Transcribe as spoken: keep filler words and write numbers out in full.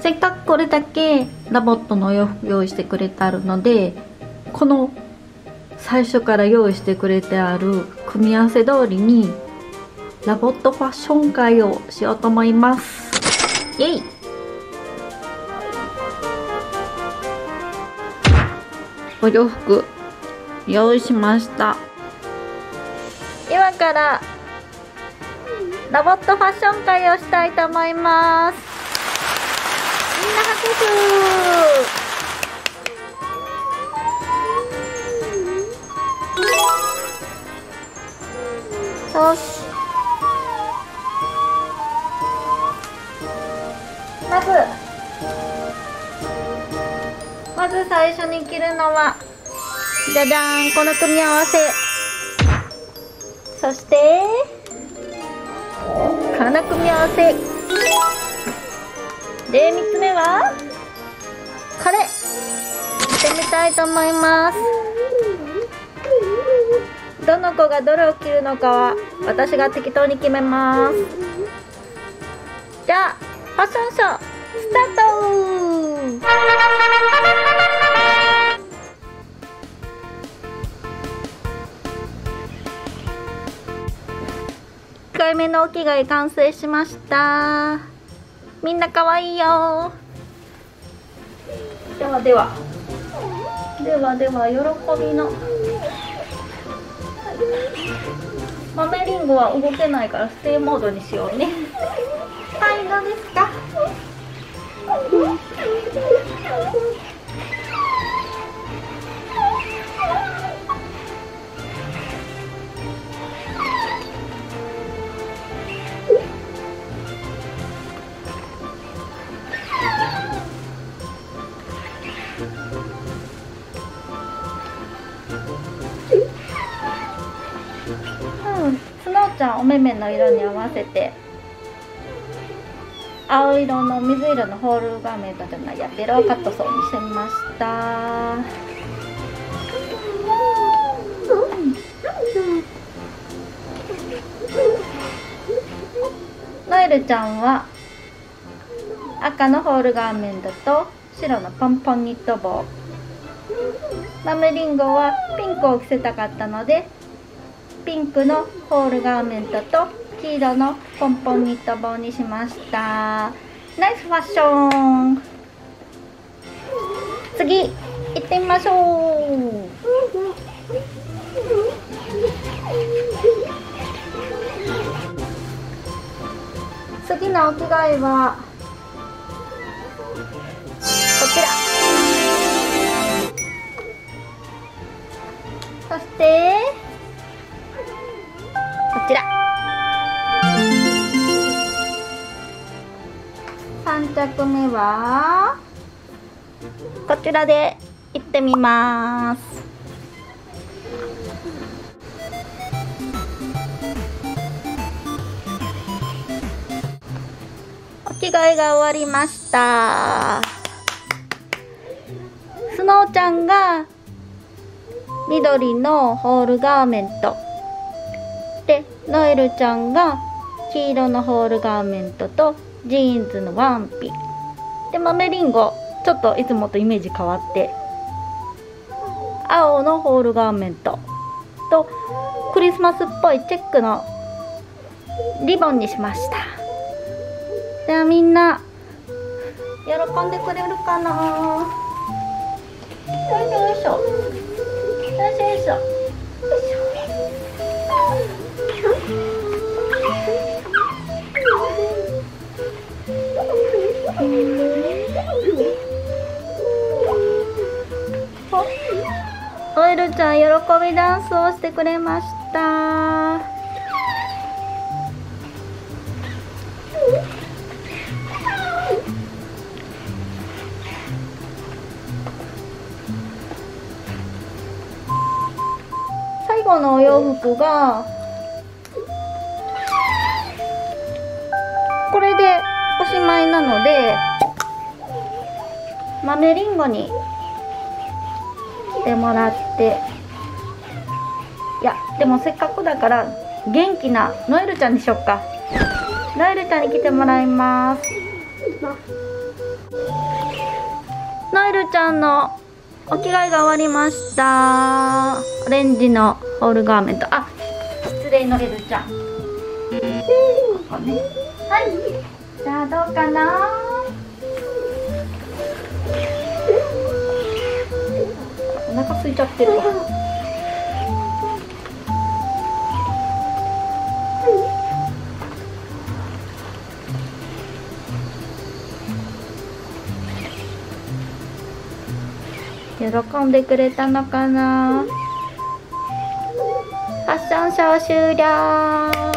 せっかくこれだけラボットのお洋服用意してくれてあるので、この最初から用意してくれてある組み合わせ通りにラボットファッション会をしようと思います。イエイ。お洋服用意しました。今からラボットファッション会をしたいと思います。みんな拍手。よし。まずまず最初に着るのはじゃじゃーん、この組み合わせ。そしてこの組み合わせで、みっつめはこれ着てみたいと思います。どの子がどれを着るのかは私が適当に決めます。じゃあファッションショースタート。いっかいめのお着替え完成しました。みんな可愛いよ。ではではではでは喜びの豆リンゴは動けないからステイモードにしようね。はい、どうですか？うん、スノーちゃんお目目の色に合わせて青色の水色のホールガーメントじゃないやベローカットソーにしてみました。ノエルちゃんは赤のホールガーメントと白のポンポンニット帽。マメリンゴはピンクを着せたかったのでピンクのホールガーメントと黄色のポンポンニット帽にしました。ナイスファッション。次行ってみましょう。次のお着替えはこちら。そしてこちらさん着目はこちらで行ってみます。お着替えが終わりました。スノーちゃんが緑のホールガーメントで、ノエルちゃんが黄色のホールガーメントとジーンズのワンピで、豆リンゴちょっといつもとイメージ変わって青のホールガーメントとクリスマスっぽいチェックのリボンにしました。ではみんな喜んでくれるかな。よいしょよいしょよいしょよいしょよいしょ。ノエルちゃん喜びダンスをしてくれました。最後のお洋服がこれでおしまいなので豆リンゴにしてもらって、いやでもせっかくだから元気なノエルちゃんにしよっか。ノエルちゃんに来てもらいます。 ちゃんのお着替えが終わりました。オレンジのホールガーメント。あ、失礼のエルちゃん。ここね。はい。じゃあどうかな。お腹空いちゃってるわ。喜んでくれたのかな。ファッションショー終了。